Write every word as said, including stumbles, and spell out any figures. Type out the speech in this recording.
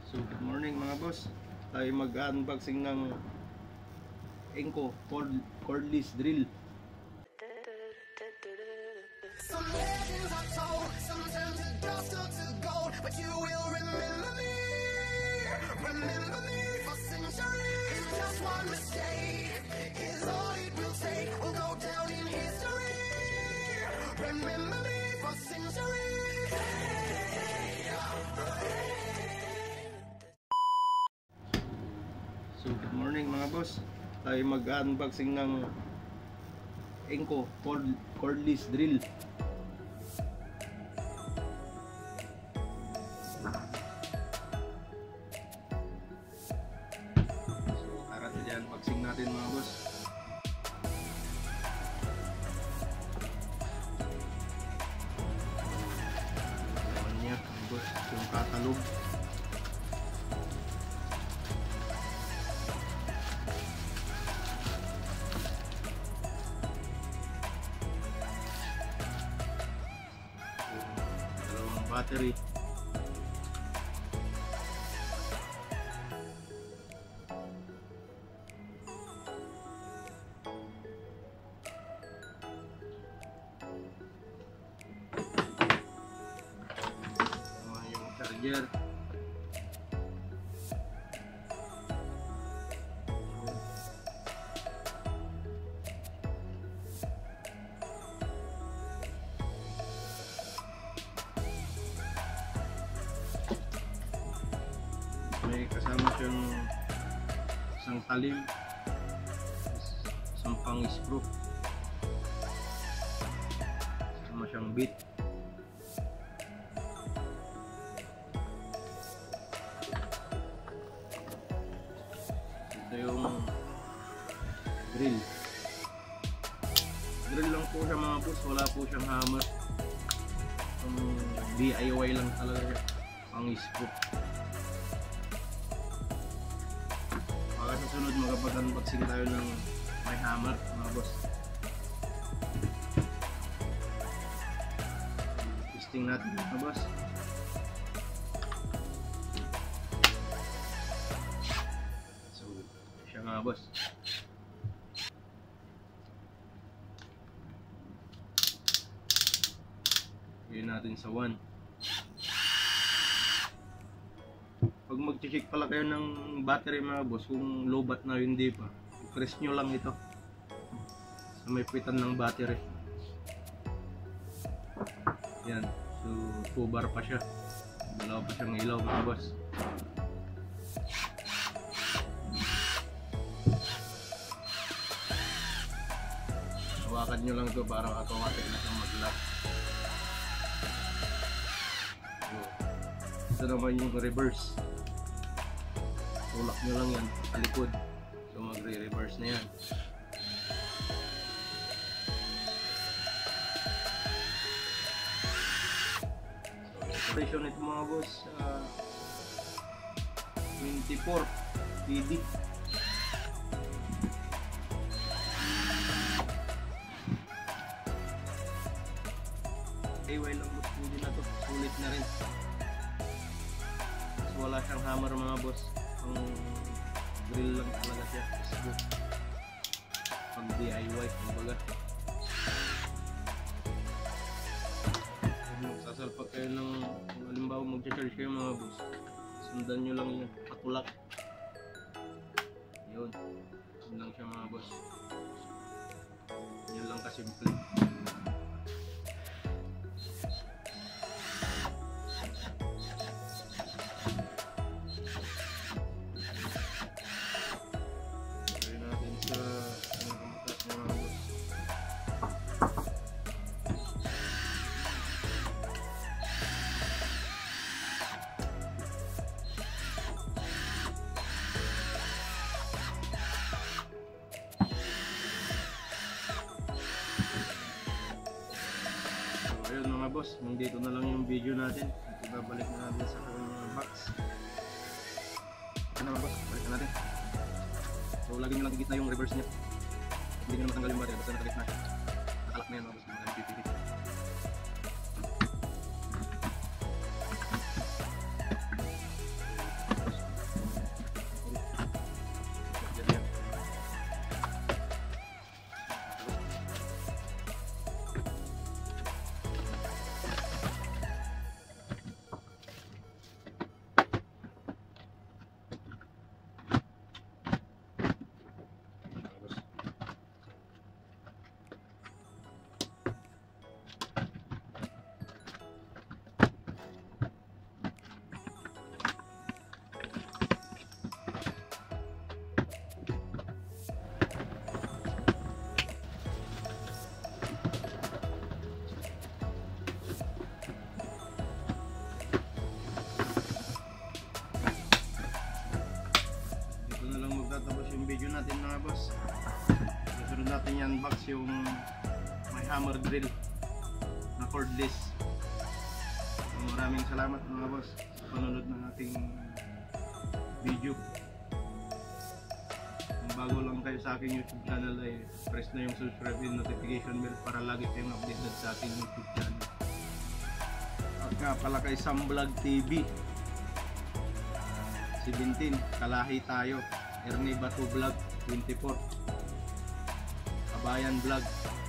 So good morning mga boss. Tayo mag-unboxing ng Enco cord cordless drill. Some legends are told, sometimes it dust to gold, but you will remember me, remember me for centuries. Just one mistake is all it will take. We'll go down in history. Remember me for centuries. So good morning mga boss. Tayo mag-unboxing ng Enco cord cordless drill. Unboxing natin mga boss. Ayan niya mga boss, yung catalog. Yung dalawang battery. Charger. May kasama siyang isang talim, isang pang screw, kasama siyang bit. Ito yung drill. Drill lang po siya mga boss, wala po siyang hammer. Yung D I Y lang talaga siya, pang screw. Baka sa sunod magpag-unboxing tayo ng may hammer mga boss. Testing natin mga boss. Mga boss, yun natin sa one. Pag mag-check pala kayo ng battery mga boss, kung lobat na hindi pa, press nyo lang ito sa may pitan ng battery. Yan, so two bar pa siya, dalawa pa siyang ilaw mga boss. Hawakan nyo lang ito para automatic na siyang mag-lock. So, ito naman yung reverse. Tulak nyo lang yan sa likod. So magre-reverse na yan. So yung operation nito mga boss, uh, twenty-four P D. A Y lang boss, hindi na to, sulit na rin. Mas wala siyang hammer mga boss, ang drill lang talaga siya. Pag D I Y kumbaga. Sasalpak kayo ng, kung halimbawa mag-charge kayo mga boss, sundan nyo lang yung patulak. Yun, yun lang siya mga boss. Yun lang kasimple. Ayun mga boss, dito na lang yung video natin. Ibabalik na natin sa uh, box. Ano mga boss, balik na natin. So lagi nyo lang gigit na yung reverse nya. Hindi nyo na matanggal yung battery, basta nakagit na siya. Nakalak na yan mga boss, mga pipili. natin yan box yung may hammer drill na cordless. So, maraming salamat mga boss sa panunod ng ating video. Kung bago lang kayo sa aking YouTube channel ay press na yung subscribe and notification bell para lagi kayong updated sa ating YouTube channel. At nga pala kay Sam Vlog T V seventeen, Kalahi Tayo, Ernie Bato Vlog twenty-four, Kabayan Vlog